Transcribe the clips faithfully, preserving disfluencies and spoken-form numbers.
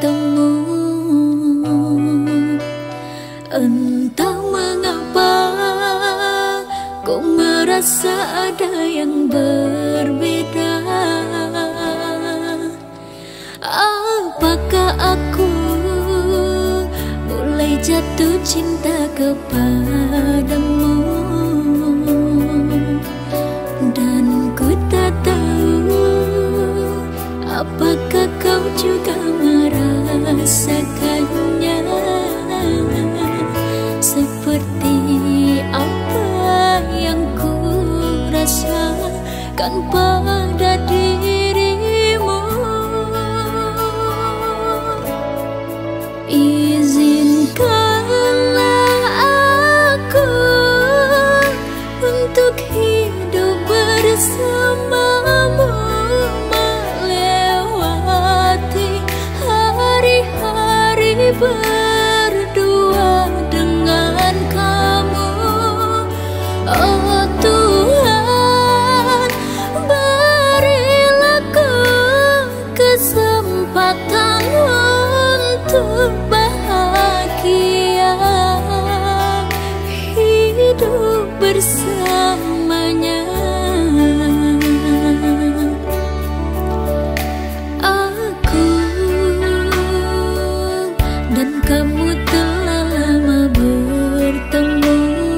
bertemu. Entah mengapa ku merasa ada yang berbeda. Apakah aku mulai jatuh cinta kepadamu? Dan ku tak tahu apakah kau juga merasakannya. Seperti apa yang ku rasakan pada dirimu. Izinkanlah aku untuk hidup bersamamu, melewati hari-hari berdua dengan kamu. Oh Tuhan, berilah ku kesempatan untuk bahagia hidup bersamanya. Aku dan kamu telah lama bertemu.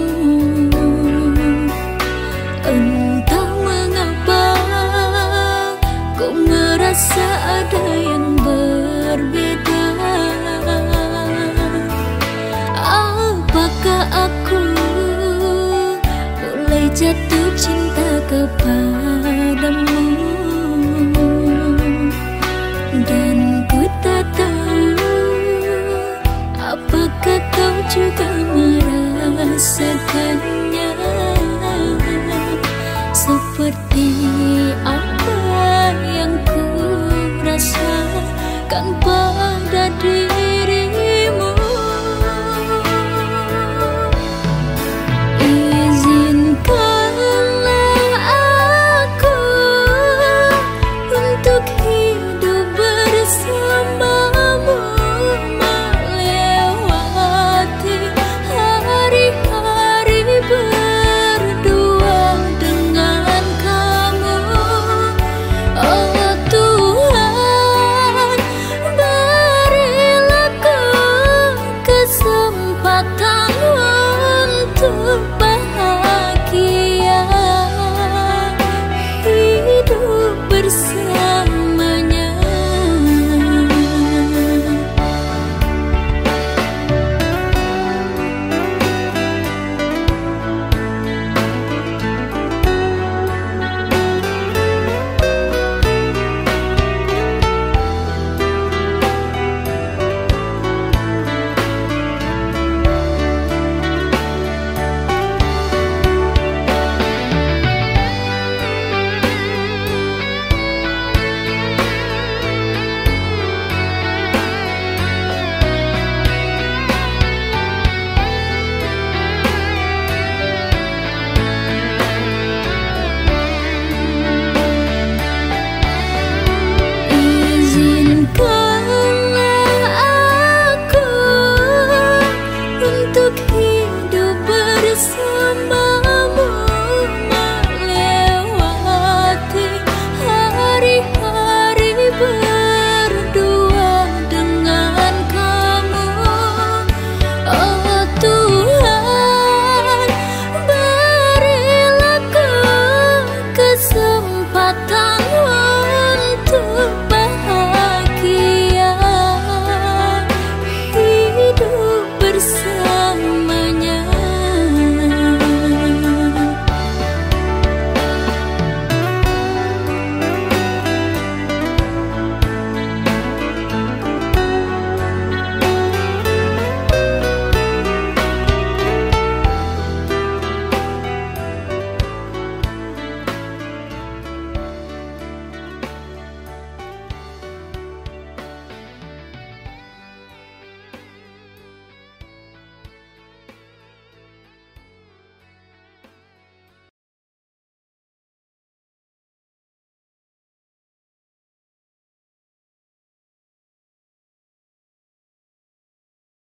Entah mengapa ku merasa ada yang berbeda. Apakah aku mulai jatuh cinta kepadamu? Dan ku tak tahu apakah kau juga merasakannya. Seperti apa yang ku rasakan pada dirimu.